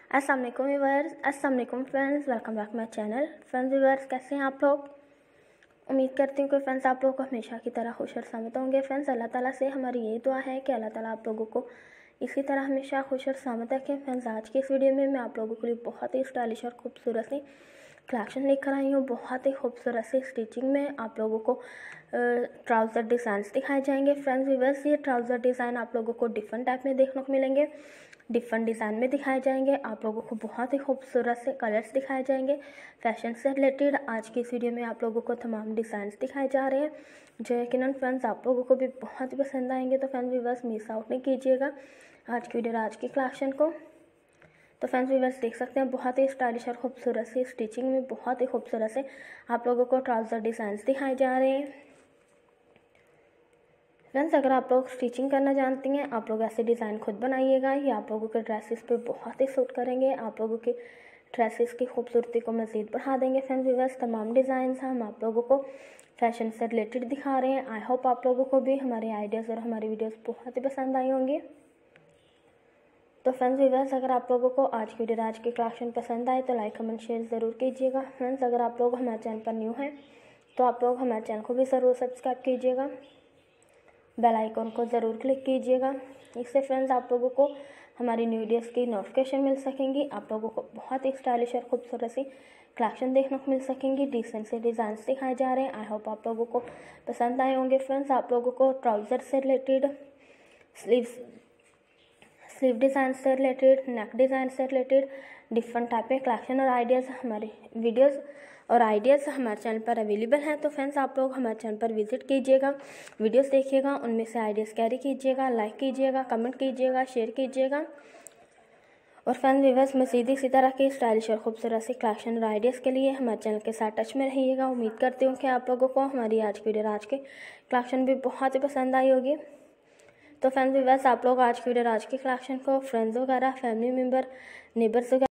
अस्सलाम वालेकुम व्यूअर्स, अस्सलाम वालेकुम friends, welcome back my channel. Friends viewers, कैसे हैं आप लोग? उम्मीद करती हूँ कि फ्रेंड्स आप लोग को हमेशा की तरह खुश और सलामत होंगे। फ्रेंड्स, अल्लाह ताला से हमारी यही दुआ है कि अल्लाह ताला आप लोगों को इसी तरह हमेशा खुश और सलामत रखें। फ्रेंड्स, आज की इस वीडियो में मैं आप लोगों के लिए बहुत ही स्टाइलिश और खूबसूरत सी कलेक्शन लेकर आई हूँ। बहुत ही खूबसूरत सी स्टिचिंग में आप लोगों को ट्राउज़र डिज़ाइंस दिखाए जाएंगे। फ्रेंड्स व्यूअर्स, ये ट्राउज़र डिज़ाइन आप लोगों को डिफरेंट टाइप में देखने को मिलेंगे, डिफरेंट डिज़ाइन में दिखाए जाएंगे। आप लोगों को बहुत ही खूबसूरत से कलर्स दिखाए जाएंगे। फैशन से रिलेटेड आज की इस वीडियो में आप लोगों को तमाम डिज़ाइंस दिखाए जा रहे हैं जो यकीनन फ्रेंड्स आप लोगों को भी बहुत ही पसंद आएंगे। तो फ्रेंड्स व्यूअर्स, मिस आउट नहीं कीजिएगा आज की वीडियो, आज की कलेक्शन को। तो फ्रेंड्स व्यूअर्स, देख सकते हैं बहुत ही स्टाइलिश और खूबसूरत सी स्टिचिंग में बहुत ही खूबसूरत से आप लोगों को ट्राउज़र डिज़ाइंस दिखाए जा रहे हैं। फ्रेंड्स, अगर आप लोग स्टिचिंग करना जानती हैं, आप लोग ऐसे डिज़ाइन खुद बनाइएगा। ये आप लोगों के ड्रेसेस पे बहुत ही सूट करेंगे, आप लोगों के ड्रेसेस की खूबसूरती को मज़ीद बढ़ा देंगे। फ्रेंड्स व्यूअर्स, तमाम डिज़ाइंस हम आप लोगों को फैशन से रिलेटेड दिखा रहे हैं। आई होप आप लोगों को भी हमारे आइडियाज़ और हमारी वीडियोज़ बहुत ही पसंद आई होंगी। तो फ्रेंड्स व्यूअर्स, अगर आप लोगों को आज की वीडियो, आज की कलेक्शन पसंद आए तो लाइक कमेंट शेयर ज़रूर कीजिएगा। फ्रेंड्स, अगर आप लोग हमारे चैनल पर न्यू हैं तो आप लोग हमारे चैनल को भी ज़रूर सब्सक्राइब कीजिएगा, बेल आइकन को ज़रूर क्लिक कीजिएगा। इससे फ्रेंड्स आप लोगों को हमारी न्यू वीडियोज़ की नोटिफिकेशन मिल सकेंगी। आप लोगों को बहुत ही स्टाइलिश और खूबसूरत सी कलेक्शन देखने को मिल सकेंगी। डिसेंट से डिज़ाइंस दिखाए जा रहे हैं। आई होप आप लोगों को पसंद आए होंगे। फ्रेंड्स, आप लोगों को ट्राउज़र से रिलेटेड, स्लीव डिज़ाइन से रिलेटेड, नेक डिज़ाइन से रिलेटेड डिफरेंट टाइप के कलेक्शन और आइडियाज़ हमारे वीडियोज़ और आइडियाज़ हमारे चैनल पर अवेलेबल हैं। तो फ्रेंड्स, आप लोग हमारे चैनल पर विजिट कीजिएगा, वीडियोस देखिएगा, उनमें से आइडियाज़ कैरी कीजिएगा, लाइक कीजिएगा, कमेंट कीजिएगा, शेयर कीजिएगा। और फ्रेंड्स व्यूअर्स, मज़ीद इसी तरह की स्टाइलिश और खूबसूरत सी कलेक्शन और आइडियाज़ के लिए हमारे चैनल के साथ टच में रहिएगा। उम्मीद करती हूँ कि आप लोगों को हमारी आज की वीडियो, आज की कलेक्शन भी बहुत ही पसंद आई होगी। तो फ्रेंड्स व्यूअर्स, आप लोग आज की वीडियो, आज की कलेक्शन को फ्रेंड्स वगैरह, फैमिली मेम्बर, नेबर्स वगैरह